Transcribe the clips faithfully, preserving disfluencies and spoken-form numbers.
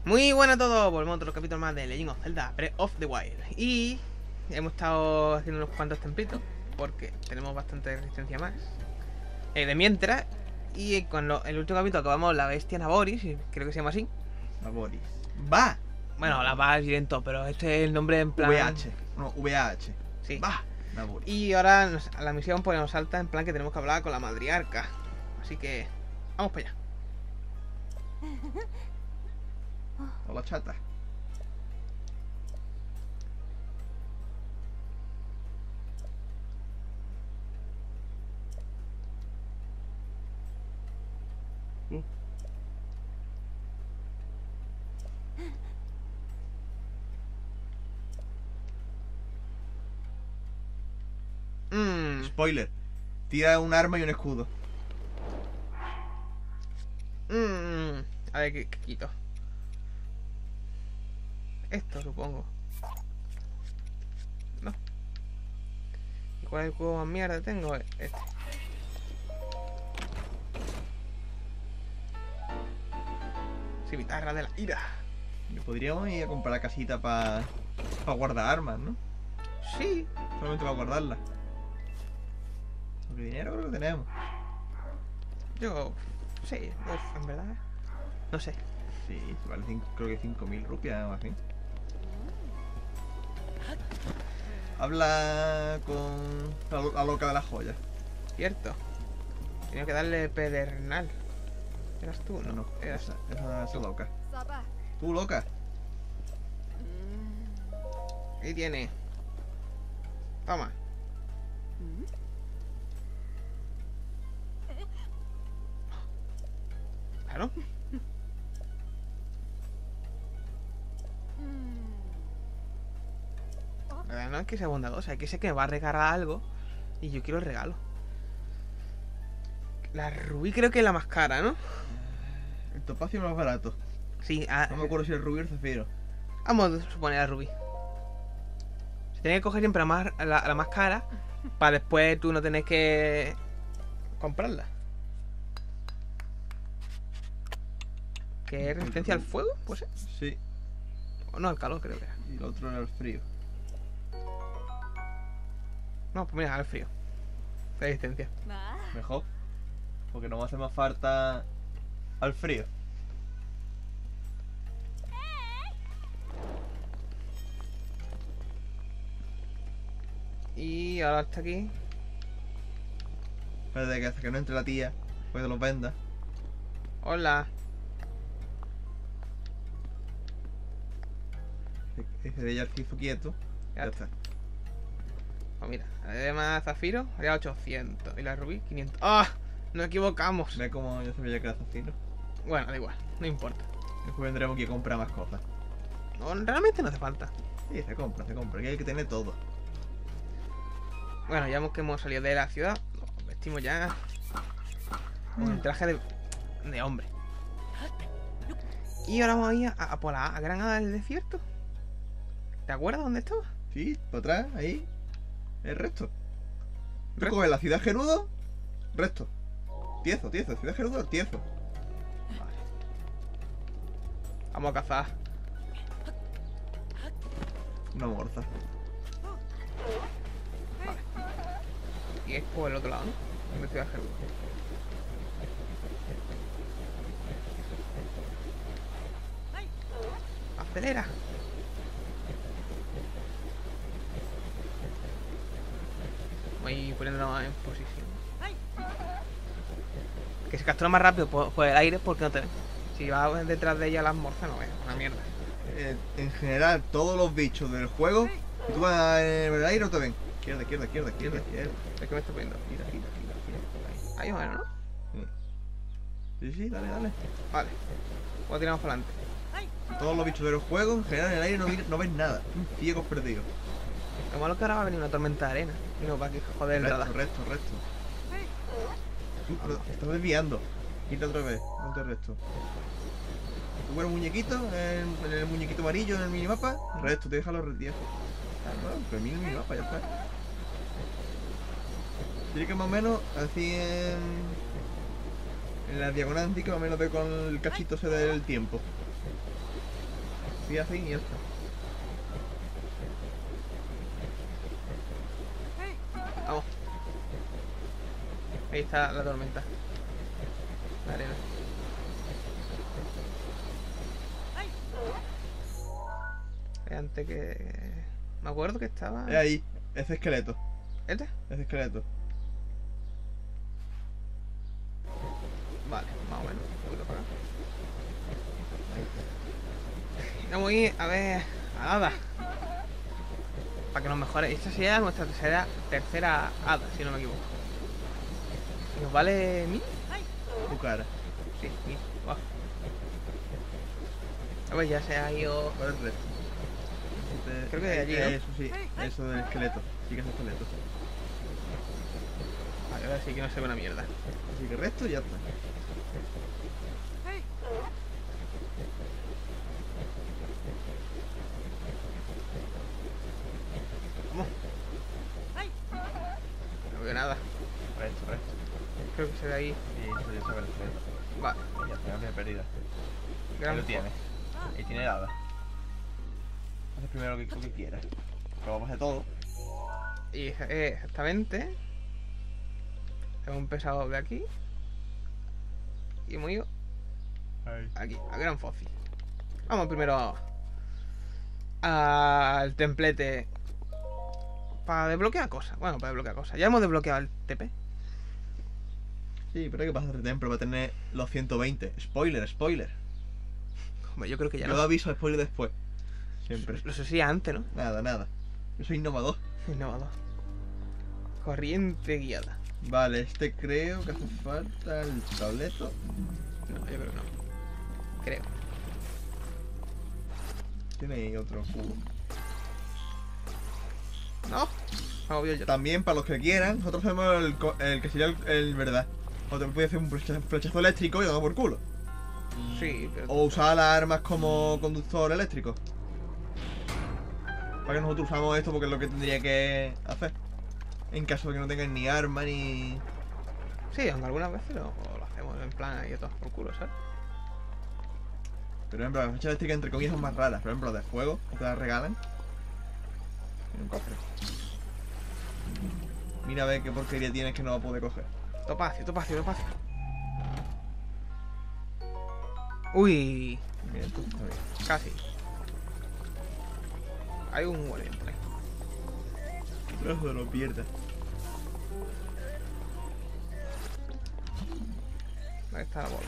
Muy buenas a todos, volvemos a otro capítulo más de Legend of Zelda Breath of the Wild. Y hemos estado haciendo unos cuantos templitos, porque tenemos bastante resistencia más. Eh, de mientras, y con lo- el último capítulo acabamos la bestia Naboris, creo que se llama así. Naboris. Va. Bueno, la va violento, pero este es el nombre en plan... V H. No, V H. Sí. Va. Naboris. Y ahora nos- a la misión pues nos salta en plan que tenemos que hablar con la madriarca. Así que, vamos para allá. Hola, chata. Uh. Mmm... Spoiler. Tira un arma y un escudo. Mmm... A ver, ¿qué, qué quito? Esto, supongo. No. ¿Y cuál es el juego más mierda que tengo? Este. Cimitarra de la ira. Podríamos ir a comprar la casita para pa guardar armas, ¿no? Sí. Solamente para guardarlas. Porque dinero creo que tenemos. Yo... Sí, uf, en verdad. No sé. Sí, vale cinco, creo que cinco mil rupias o así. Habla con la, la loca de las joyas. Cierto. Tenía que darle pedernal. ¿Eras tú? No, No, no, eras... esa, esa, esa loca. Saba. Tú, loca. Ahí tiene. Toma. Claro. La verdad no es que sea bondadosa, es que sé que me va a regalar algo y yo quiero el regalo. La rubí creo que es la más cara, ¿no? El topacio es más barato. Sí, ah, No me acuerdo si el rubí o el zafiro. vamos a suponer la rubí. Se tiene que coger siempre la más, la, la más cara para después tú no tener que comprarla. ¿Qué es resistencia al fuego? Pues Sí, o no, al calor creo que era. y el otro era el frío. No, pues mira, al frío. Resistencia. Mejor. Porque no va a hacer más falta al frío. Y ahora está aquí. Espérate que hasta que no entre la tía, pues te los venda. Hola. Dice de ella el hizo quieto. Ya Ya está. está. Pues mira, además zafiro haría ochocientos y la rubí quinientos. ¡Ah! Nos equivocamos. Ve como yo sabía que era zafiro. Bueno, da igual, no importa. Después vendremos que comprar más cosas. No, realmente no hace falta. Sí, se compra, se compra. Aquí hay que tener todo. Bueno, ya hemos que hemos salido de la ciudad. Nos vestimos ya con el traje de, de hombre. Y ahora vamos a ir a, a por la a Granada del Desierto. ¿Te acuerdas dónde estaba? Sí, para atrás, ahí. El resto. Tú ¿Resto? coges la ciudad Gerudo, resto. Tiezo, tiezo, ciudad Gerudo, tiezo. Vamos a cazar. Una morza. Y es por el otro lado, ¿no? Donde Ciudad Gerudo. Acelera. Voy poniéndonos en posición. Que se captura más rápido por, por el aire porque no te ven. Si vas detrás de ella las morzas no ves, una mierda. Eh, en general, todos los bichos del juego, si tú vas en el aire, no te ven. Izquierda, izquierda, izquierda, izquierda, izquierda. ¿De qué me estoy poniendo? Gira, gira, gira, gira. Ahí más o menos, ¿no? Sí, sí, dale, dale. Vale. Pues tiramos para adelante. Todos los bichos del juego, en general, en el aire no, vi- no ves nada. Un ciegos perdidos. Lo malo es que ahora va a venir una tormenta de arena. Y nos va a que joder el Resto, radar. resto, resto. Tú, pero te estás desviando. Quita otra vez, ponte el resto. Tú pones muñequito, en, en el muñequito amarillo en el minimapa, resto, te deja los retiesos. Claro, pero mira el minimapa, ya está. Tiene que más o menos así en, en la diagonal antigua, más o menos ve con el cachito ese del tiempo. así, así y ya está. Vamos. Ahí está la tormenta. La arena. Eh, Antes que... Me acuerdo que estaba... Es ahí, ese esqueleto. ¿Este? Ese esqueleto. Vale, más o menos. Un poquito para acá. Vamos a ir a ver a Hada. Para que nos mejore. Esta sería nuestra tercera, tercera Hada, si no me equivoco. ¿Nos vale mil? Tu cara. Sí, mil. Wow. A ver, ya se ha ido... ¿Cuál es el resto? Este- Creo que de allí, ¿no? Eso sí, eso del esqueleto. Sí que es esqueleto. Vale, ahora sí que no se ve una mierda. Así que el resto ya está. Vamos. No veo nada. Resto, resto. Creo que se ve ahí. Sí, eso ya sabe el esqueleto. Vale. Ya está, no pérdida. Ahí Gran lo tiene. Ahí tiene nada. Haces primero lo que, lo que quieras. Pero vamos a hacer todo. Y eh, exactamente. Hemos empezado de aquí. Y hemos ido Ahí. aquí, a Gran Fósil. Vamos primero al templete para desbloquear cosas. Bueno, para desbloquear cosas. Ya hemos desbloqueado el T P. Sí, pero hay que pasar el templo para tener los ciento veinte. Spoiler, spoiler. Hombre, yo creo que ya Yo no. aviso spoiler después. Siempre. Lo hacía antes, ¿no? Nada, nada. Yo soy innovador. Innovador. Corriente guiada. Vale, este creo que hace falta el tableto. No, yo creo que no. Creo. Tiene ahí otro cubo. No. Me agobio yo. También, para los que quieran, nosotros hacemos el, co- el que sería el, el verdad. O te puede hacer un flecha- flechazo eléctrico y damos por culo. Sí, pero... O usar las armas como conductor eléctrico. Para que nosotros usamos esto porque es lo que tendría que hacer. En caso de que no tengan ni arma ni... Sí, aunque algunas veces lo, lo hacemos en plan ahí a todas por culo, ¿sabes? Por ejemplo, las flechas eléctricas entre comillas son más raras. Por ejemplo, las de fuego, que te las regalan. En un cofre. Mira a ver qué porquería tienes que no va a poder coger. Topacio, topacio, topacio. Uy, Mira, esto está bien. casi. Hay un movimiento ahí. No se lo pierdas. Ahí está la bola.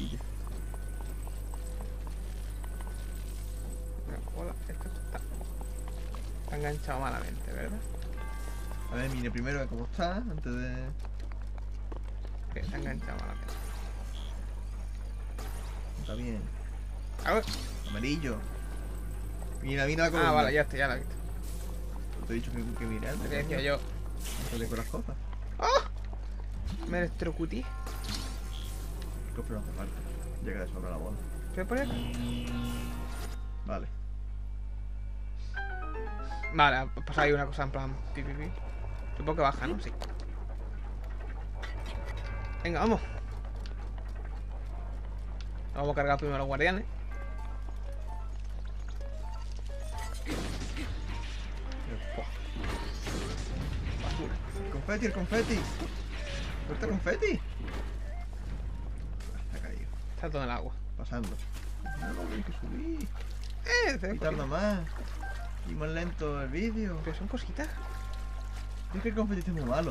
La bola, esto está, está enganchado malamente, ¿verdad? A ver, mire primero a ver cómo está, antes de... Sí, está enganchado malamente. Está bien. A ver. Amarillo. Mira, mira la columna. Ah, vale, ya está, ya la he visto. Te he dicho que, que mirar. Te decía yo. No te con las cosas. Me electrocuté. El cofre no hace falta. Llega de sobra la bola. ¿Qué pone? Vale. Vale, pues hay una cosa en plan. Pi, pi, pi. Supongo que baja, ¿no? Sí. Venga, vamos. Vamos a cargar primero a los guardianes. Basura. El confeti, el confeti. ¿Suelta el confeti? Ah, ha caído. Está todo en el agua. Pasando. No, hay que subir. Eh, se ve Y tarda cositas. más. Y más lento el vídeo. Pero son cositas. Es que el confeti está muy malo.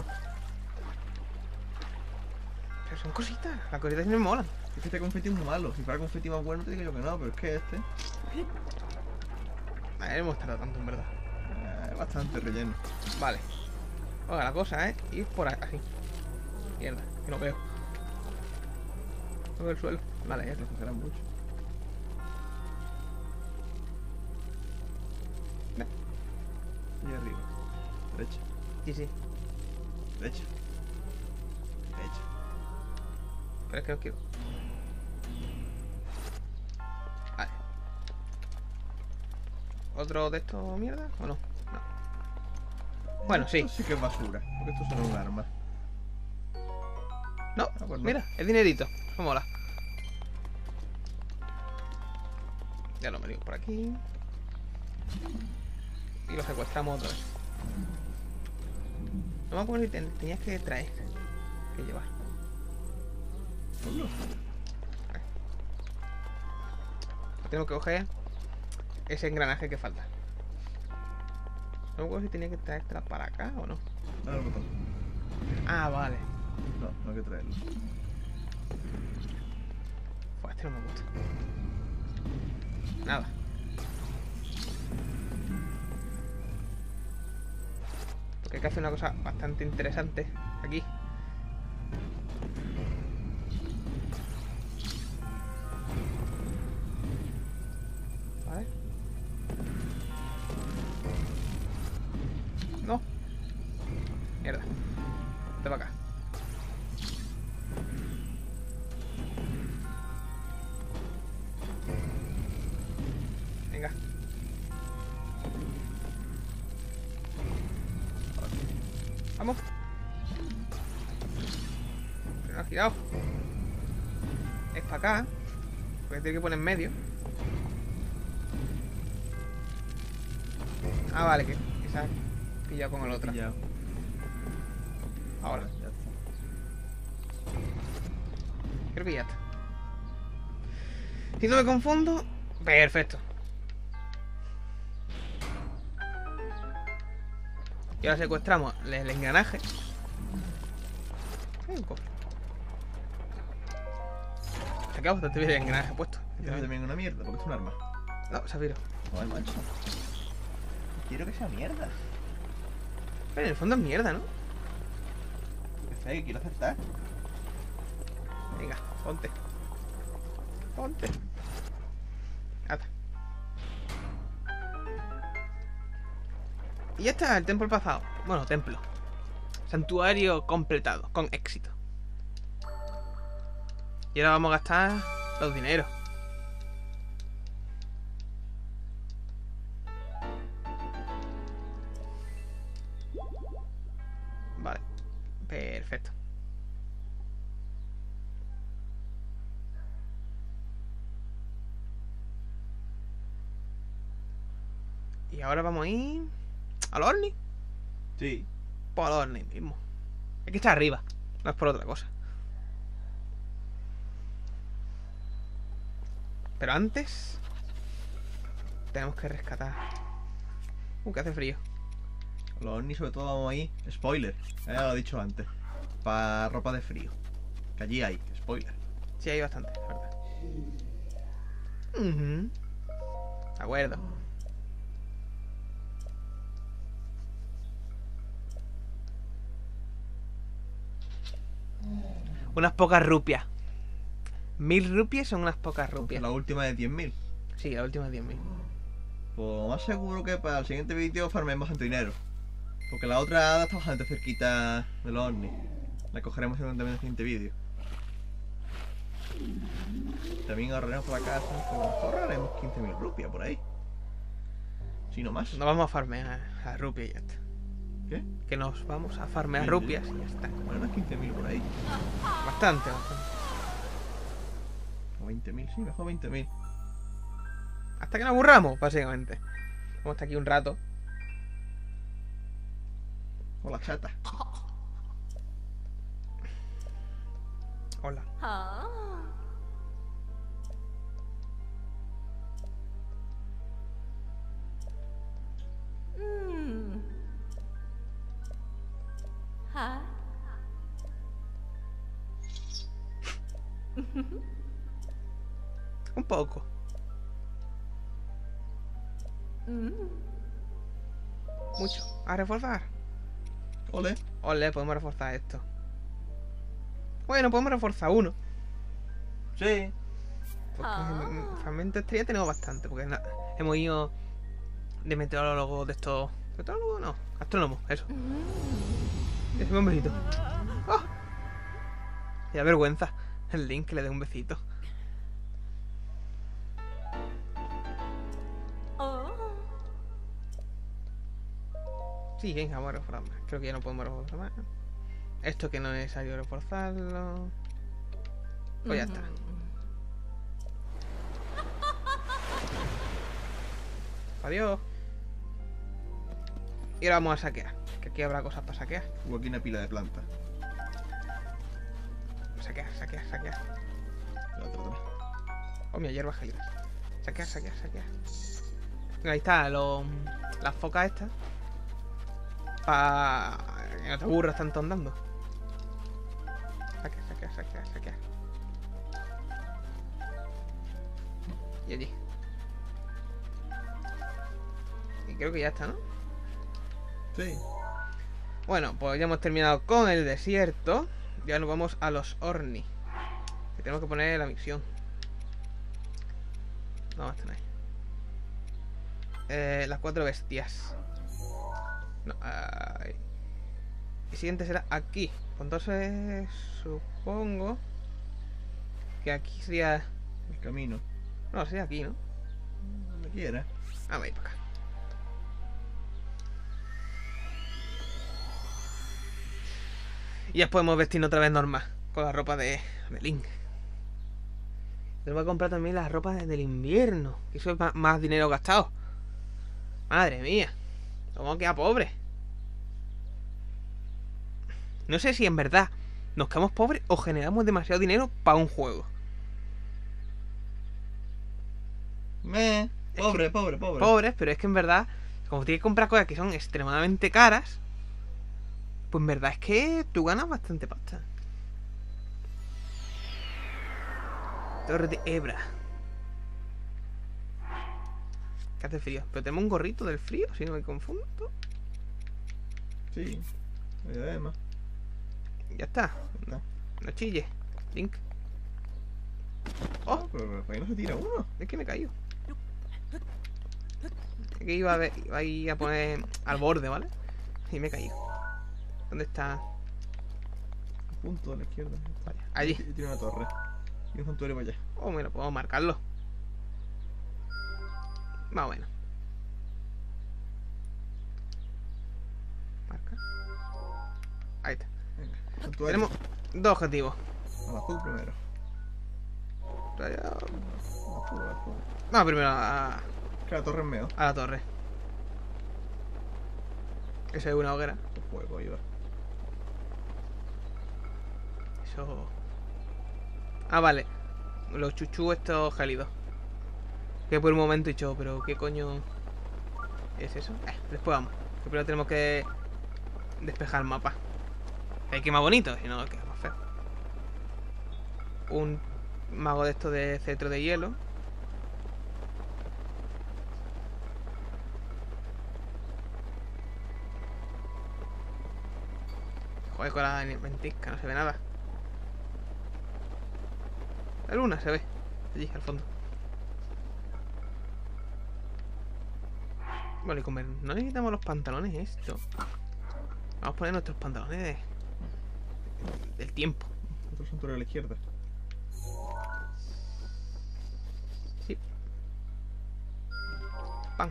Pero son cositas. Las cositas sí me molan. Es que este confeti es muy malo. Si fuera confeti más bueno te digo yo que no, pero es que este Vale, no hemos tardado tanto en verdad. eh, es bastante relleno. Vale. Oiga, la cosa es ir por ahí, así. Mierda, que no veo. No veo el suelo. Vale, ya está. No será mucho. Ve. Y arriba. Derecha. Sí, sí. Derecha. Derecha. Pero es que no quiero. Vale. ¿Otro de estos mierda? ¿O no? No. Bueno, sí. Esto sí que es basura. Porque esto son un arma. No, Ah, pues no. mira, es dinerito. Eso mola. Ya lo metimos por aquí. Y lo secuestramos otra vez. No me acuerdo si ten- tenías que traer. Que llevar. Tengo que coger ese engranaje que falta. No me acuerdo si tenía que traértela para acá o no. Dale al botón. Ah, vale. No, no hay que traerlo. Pues este no me gusta. Nada. Porque hay que hacer una cosa bastante interesante aquí. Vale. No. Mierda. Vete para acá. Venga. Vamos. Pero no ha girado. Es para acá. Porque tiene que poner en medio. Ah, vale, que, que se ha pillado con el otro. Ya. Ahora. Ya está. Creo que ya está. Si no me confundo. Perfecto. Y ahora secuestramos el, el engranaje. Hay un cofre. Se queda bastante bien el engranaje puesto. Yo también una mierda, porque es un arma. No, Zafiro. Joder, macho. Quiero que sea mierda. Pero en el fondo es mierda, ¿no? Que sé, quiero aceptar. Venga, ponte. Ponte. Ata. Y ya está, el templo pasado. Bueno, templo. Santuario completado, con éxito. Y ahora vamos a gastar los dineros. Vale. Perfecto. Y ahora vamos a ir al Orni. Sí. Pues al Orni mismo. Es que está arriba, no es por otra cosa. Pero antes tenemos que rescatar. Uh, que hace frío. Los ovnis sobre todo vamos ahí. Spoiler. Ya lo he dicho antes. Para ropa de frío. Que allí hay. Spoiler. Sí, hay bastante, la verdad. Uh-huh. De acuerdo. Unas pocas rupias. Mil rupias son unas pocas rupias. La última de diez mil. Sí, la última de diez mil. Pues más seguro que para el siguiente vídeo farmemos bastante dinero. Porque la otra hada está bastante cerquita de los ovnis. La cogeremos en el siguiente vídeo. También ahorraremos por la casa. Pues ahorraremos quince mil rupias por ahí. Si no más. No vamos a farmear a rupias y ya está. ¿Qué? Que nos vamos a farmear Sí, rupias y ya está. Bueno, unas quince mil por ahí. Bastante, bastante. O veinte mil, sí, mejor veinte mil. Hasta que nos aburramos, básicamente. Vamos hasta aquí un rato. Hola, chata. Hola. Ah. Mm. Ah. Un poco. Mm. Mucho. A reforzar. Ole. Ole, podemos reforzar esto. Bueno, podemos reforzar uno. Sí. Porque Ah. en fragmento estrella tenemos bastante. Porque na- hemos ido de meteorólogos de estos. ¿Meteorólogos? No. Astrónomos, eso. Mm. Déjame un besito. ¡Oh! Y da vergüenza. El Link que le dé un besito. Oh. Sí, venga, vamos a reforzar más. Creo que ya no podemos reforzar más. Esto que no es necesario reforzarlo. Pues ya está. Mm. Adiós. Y ahora vamos a saquear. Que aquí habrá cosas para saquear. Hubo aquí una pila de plantas. Saquear, saquear, saquear. La otra, otra. Oh, mira, hierbas gélidas. Saquear, saquear, saquear. Ahí está, lo, las focas estas. Para que no te aburras tanto andando. Saquear, saquear, saquear, saquear. Y allí. Y creo que ya está, ¿no? Sí. Bueno, pues ya hemos terminado con el desierto. Ya nos vamos a los Orni. Que tenemos que poner la misión. No, esta no es. Eh, las cuatro bestias. No, ahí. El siguiente será aquí. Pues entonces supongo que aquí sería... El camino. No, sería aquí, ¿no? Donde quiera. Ah, voy para acá. Y ya podemos vestirnos otra vez normal. Con la ropa de, de Link. Tengo que comprar también las ropas del invierno. Que eso es más, más dinero gastado. Madre mía. Vamos a quedar pobres. No sé si en verdad nos quedamos pobres o generamos demasiado dinero para un juego. Me. Pobre, que- pobre, pobre. Pobres, pero es que en verdad, como tienes que comprar cosas que son extremadamente caras, pues en verdad es que tú ganas bastante pasta. Torre de Hebra. Que hace frío. Pero tenemos un gorrito del frío, si no me confundo. Sí. Además. Ya está. No. No chille. Link. Oh, Pero, pero, ¿por qué no se tira uno? es que me he caído. Es que iba a, ver, iba a ir a poner al borde, ¿vale? Y me he caído. ¿Dónde está? A punto a la izquierda. Vaya, allí. Tiene una torre. Y un santuario para allá. Oh, mira, podemos marcarlo. Más o menos. Marca. Ahí está. Venga. Santuario. Tenemos dos objetivos. Al azul primero. Vaya. Al azul, al azul. Vamos primero a, Que la torre es meo. a la torre. Esa es una hoguera. El fuego iba. Eso. Ah, vale. Los chuchú estos gélidos. Que por un momento he dicho, pero ¿qué coño es eso? Eh, después vamos. Que primero tenemos que despejar el mapa. Hay que ir más bonito, si no queda más feo. Un mago de estos de cetro de hielo. Joder, con la ventisca, no se ve nada. La luna se ve. Allí, al fondo. Vale, comer. No necesitamos los pantalones esto. Vamos a poner nuestros pantalones de... del tiempo. Otro santuario a la izquierda. Sí. Pan.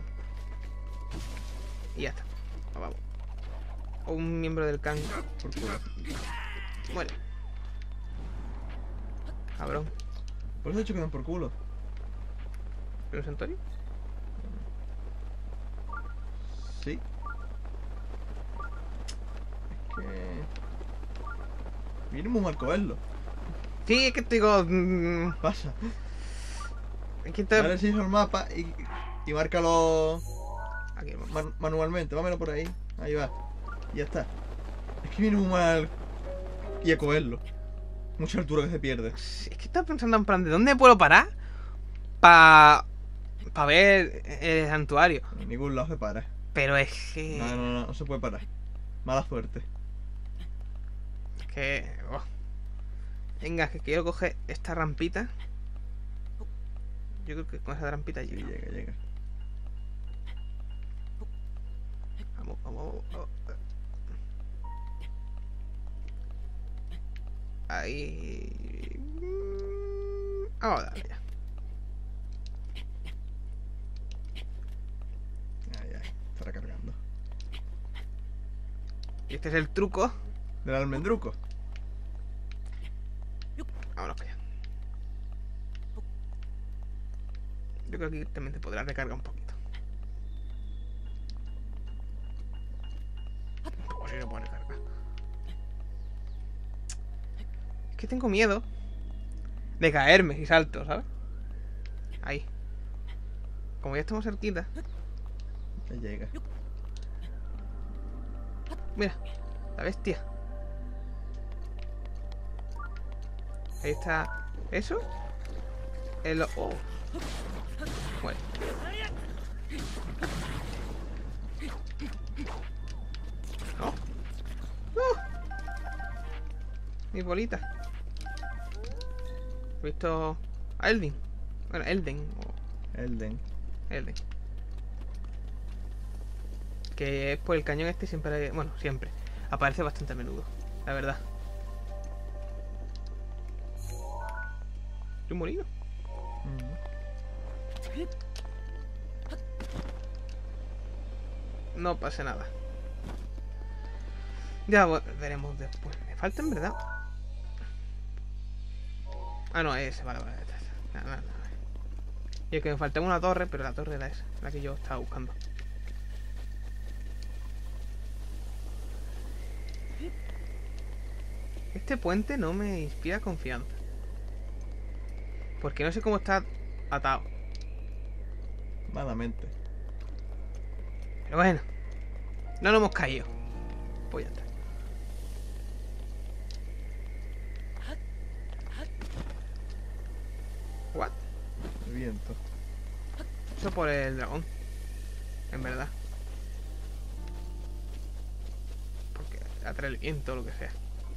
Y ya está. Ah, vamos. O un miembro del can. Por culo. Muere. Cabrón. Por eso he dicho que dan por culo. ¿Pero un santuario? Sí. Es que... Viene muy mal cogerlo. Sí, es que te digo... mm, Pasa. es que te... Dale seis al mapa y, y márcalo Aquí, vamos. man- manualmente. Vámonos por ahí. Ahí va. Y ya está. Es que viene muy mal y a cogerlo. Mucha altura que se pierde. Es que estaba pensando en plan, ¿de dónde puedo parar? Para... para ver el santuario. En ningún lado se para. Pero es que... No, no, no, no se puede parar. Mala suerte. Es que... oh. Venga, que quiero coger esta rampita. Yo creo que con esa rampita Sí, llego. llega, llega. Vamos, vamos, vamos. Ahí... Vamos a darle ya. Ay, ay, está recargando. Y este es el truco. Del almendruco. Vámonos para allá. Yo creo que aquí también te podrá recargar un poquito. Pues si no puedo recargar. Es que tengo miedo de caerme si salto, ¿sabes? Ahí. Como ya estamos cerquita. Ya llega. Mira, la bestia. Ahí está. ¿Eso? El... Oh. Bueno. No. ¡Uh! Mi bolita. He visto a Elden. Bueno, Elden. O Elden. Elden. Que es por el cañón este siempre... Bueno, siempre. Aparece bastante a menudo. La verdad. ¿Y un molino? Mm. No pasa nada. Ya veremos después. Me falta en verdad. Ah, no, ese, vale, vale. Nada, nada, nada. Y es que me faltaba una torre, pero la torre era esa, la que yo estaba buscando. Este puente no me inspira confianza. Porque no sé cómo está atado. Malamente. Pero bueno. No nos hemos caído. Pues ya está. What? El viento. Eso por el dragón. En verdad. Porque atrae el viento o lo que sea.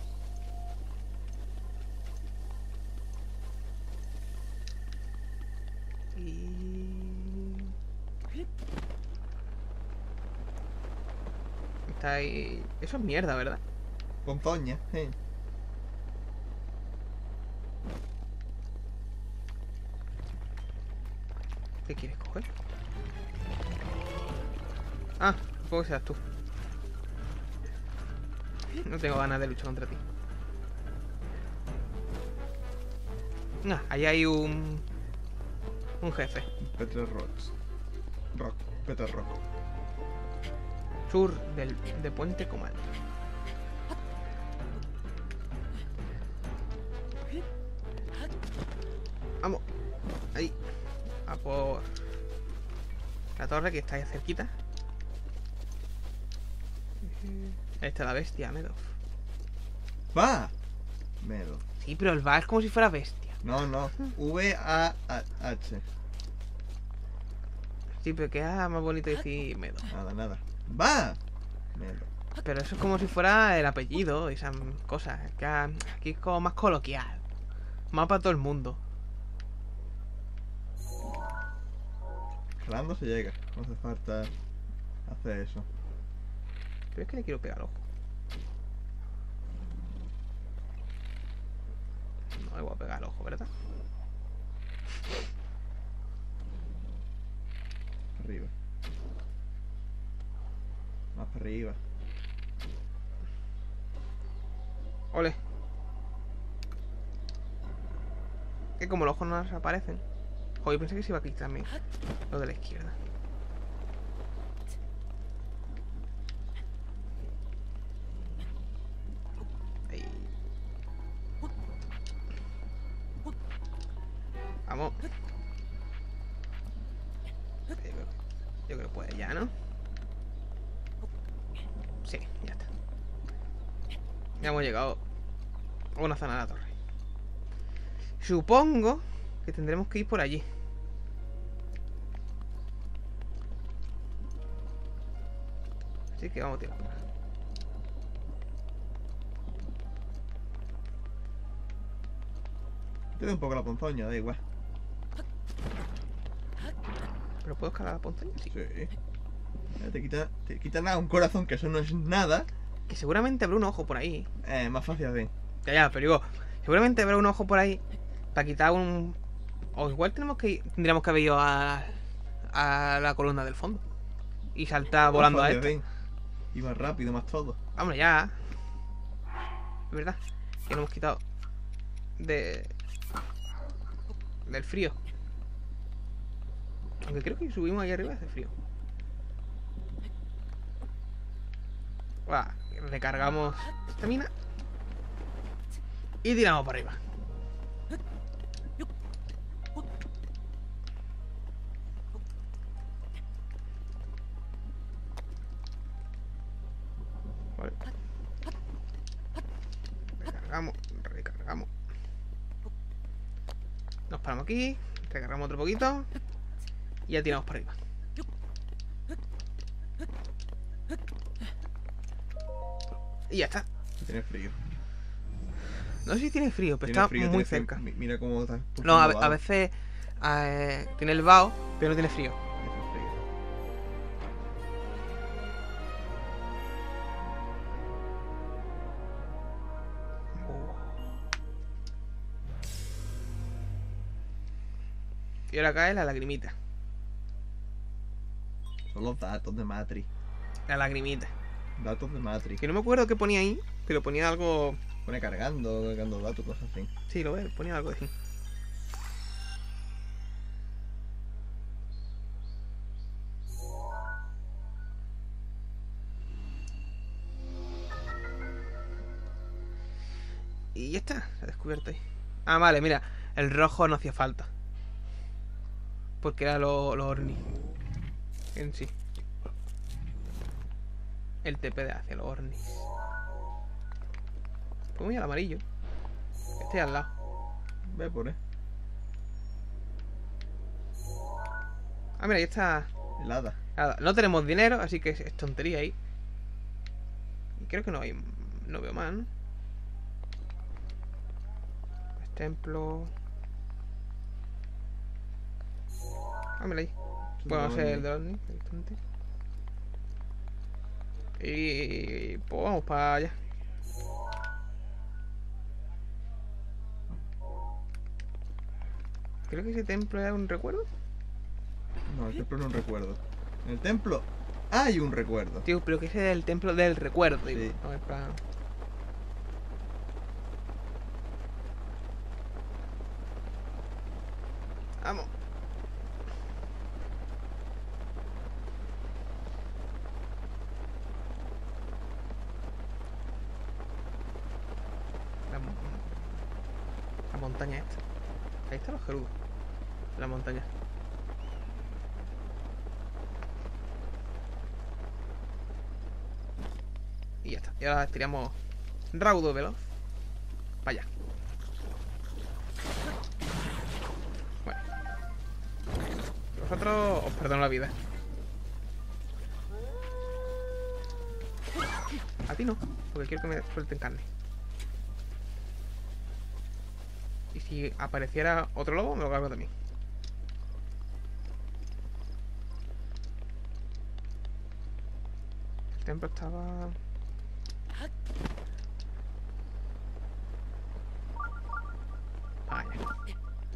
Y... Está ahí... Eso es mierda, ¿verdad? Ponzoña. Eh. ¿Qué quieres coger? Ah, supongo que seas tú. No tengo ganas de luchar contra ti. Ah, ahí hay un... Un jefe. Peter Rocks. Rock. Peter Rock. Sur del, de Puente Comal. Vamos. Ahí. A por la torre que está ahí cerquita. Ahí está la bestia, Medoff. ¡Va! Medo. Sí, pero el va es como si fuera bestia. No, no. V A H. Sí, pero queda más bonito decir Medoff. Nada, nada. ¡Va! Medo. Pero eso es como si fuera el apellido, esas cosas. Que aquí es como más coloquial. Más para todo el mundo. Jalando se llega. No hace falta hacer eso. Pero es que le quiero pegar al ojo. No le voy a pegar al ojo, ¿verdad? Arriba. Más para arriba. Ole. Que como los ojos no nos aparecen. Joder, pensé que se iba a quitar también lo de la izquierda. Ahí. Vamos. Yo creo, yo creo que puede ya, ¿no? Sí, ya está. Ya hemos llegado a una zona de la torre. Supongo que tendremos que ir por allí. Así que vamos a tirar por acá. Te doy un poco la ponzoña, da igual. ¿Pero puedo escalar la ponzoña? Sí. Sí. Eh, Te quita, te quita nada, un corazón, que eso no es nada. Que seguramente habrá un ojo por ahí. Eh, más fácil así. Ya, ya, pero digo, seguramente habrá un ojo por ahí para quitar un... O igual tenemos que ir, tendríamos que haber ido a, a la columna del fondo. Y saltar volando Más a fácil esta. así. Y más rápido, más todo. Vámonos ya. Es verdad. Que nos hemos quitado de... del frío. Aunque creo que si subimos ahí arriba hace frío. Buah, recargamos esta mina. Y tiramos para arriba. Vale. Recargamos, recargamos. Nos paramos aquí, recargamos otro poquito. Y ya tiramos para arriba. Y ya está. Tiene frío. No sé si tiene frío, pero Tiene está frío, muy tiene frío. cerca. Mi- Mira cómo está. No, a, ve- nevado. a veces eh, tiene el vaho, pero no tiene frío. Tiene frío. Y ahora cae la lagrimita. Son los datos de Matrix. La lagrimita. Datos de Matrix. Que no me acuerdo qué ponía ahí, pero ponía algo. Pone cargando, cargando datos, cosas así. Sí, lo ves, ponía algo así. Y ya está, se ha descubierto ahí. Ah, vale, mira, el rojo no hacía falta. Porque era los lo Orni. En sí. El T P de hacia los Orni. Pues mira el amarillo. Este al lado. Ve por ahí. Ah, mira, ahí está. Helada. Nada, no tenemos dinero, así que es tontería ahí. Y creo que no hay. No veo más, ¿no? Este templo. Ah, mira ahí. Podemos hacer el de Orni. Bastante. Y pues vamos para allá. Creo que ese templo era un recuerdo. No, el templo no recuerdo. En el templo hay un recuerdo. Tío, pero que ese es el templo del recuerdo, digo. Sí. A ver, para... Vamos. La, mo- la montaña esta. Ahí están los gerudos. La montaña. Y ya está. Y ahora tiramos raudo veloz. Para allá. Bueno. Vosotros os perdono la vida. A ti no, porque quiero que me suelten carne. Y si apareciera otro lobo, me lo cargo también. El templo estaba... Ah, ya.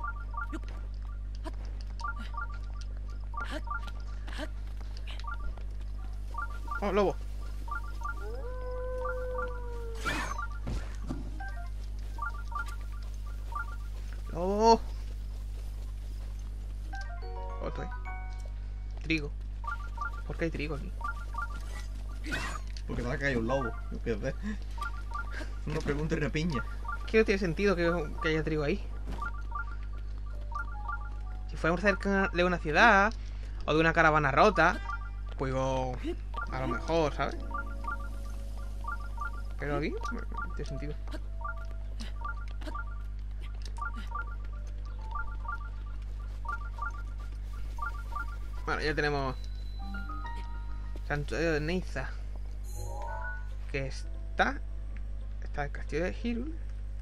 Oh, lobo. Lobo. Otro, eh. Trigo. ¿Por qué hay trigo aquí? Porque te va a caer un lobo. Yo qué sé. Una pregunta y una piña. Que no tiene sentido que, que haya trigo ahí. Si fuéramos cerca de una ciudad o de una caravana rota, pues digo, a lo mejor, ¿sabes? Pero aquí no tiene sentido. Bueno, ya tenemos Santuario de Neiza, que está está el castillo de Hyrule,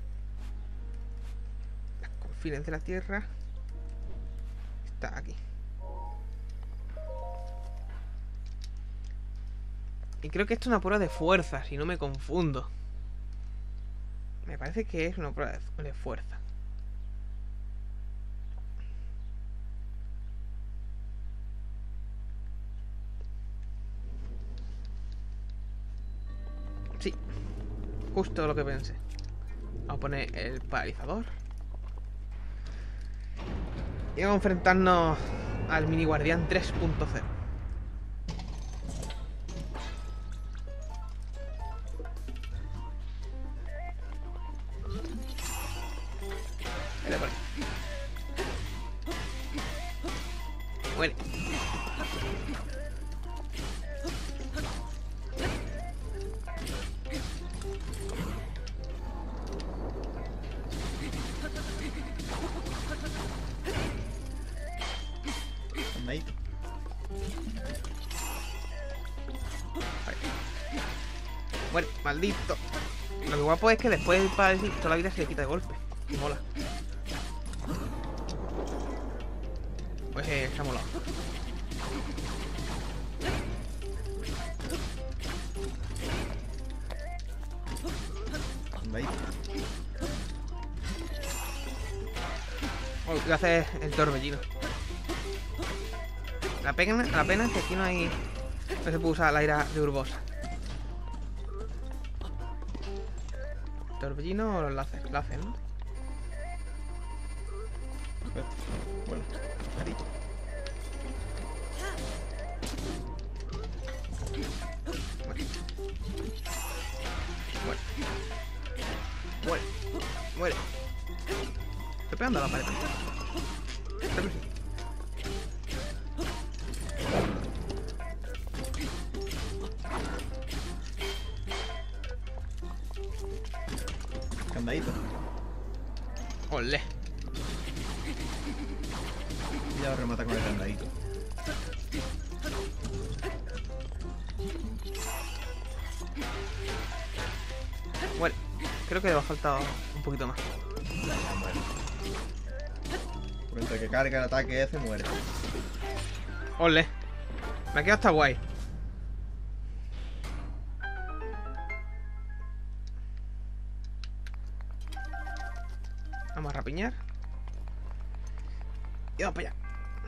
las confines de la tierra, está aquí. Y creo que esto es una prueba de fuerza, si no me confundo. Me parece que es una prueba de- de fuerza. Sí, justo lo que pensé. Vamos a poner el paralizador. Y vamos a enfrentarnos al mini guardián tres punto cero. Muere. Andadito. Muere, maldito. Lo que guapo es que después para decir toda la vida se le quita de golpe. Y mola. Pues eh, se ha molado. Andadito. Oh, le hace el torbellino. La pena, la pena es que aquí no hay. No se puede usar la ira de Urbosa. ¿Torbellino o los láser? Láser, ¿no? Bueno, carito. Muere. Muere. Muere. Estoy pegando a la pared. Creo que sí. Candadito. Olé. Y ya lo remata con el candadito. Muere. Creo que le va a faltar un poquito más. Ya muere. Por entre que carga el ataque ese, muere. Olé. Me ha quedado hasta guay. Vamos a rapiñar. Y vamos para allá.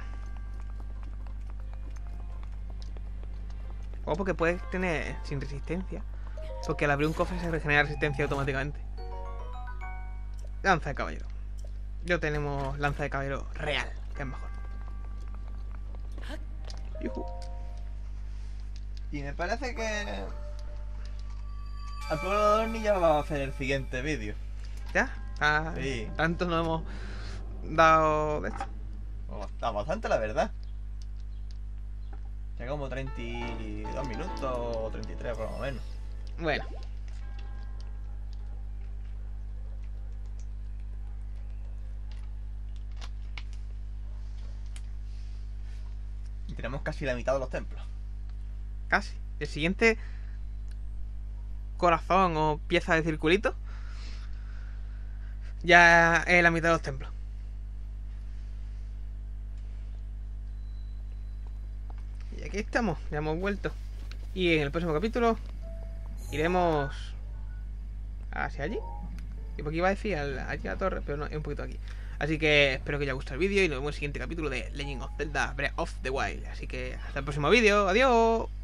O porque puedes tener sin resistencia. Porque al abrir un cofre se regenera resistencia automáticamente. Lanza de caballero. Yo tenemos lanza de caballero real, que es mejor. Yujú. Y me parece que... al pueblo de Dorni ya va a hacer el siguiente vídeo. ¿Ya? Ah, Sí. Tanto nos hemos dado de esto. Oh, está bastante, la verdad. Ya como treinta y dos minutos o treinta y tres por lo menos. Bueno. Y tenemos casi la mitad de los templos. Casi. El siguiente corazón o pieza de circulito ya es la mitad de los templos. Y aquí estamos, ya hemos vuelto. Y en el próximo capítulo iremos hacia allí. Y por aquí iba a decir al- allí a la torre, pero no, es un poquito aquí. Así que espero que os haya gustado el vídeo y nos vemos en el siguiente capítulo de Legend of Zelda Breath of the Wild. Así que hasta el próximo vídeo. Adiós.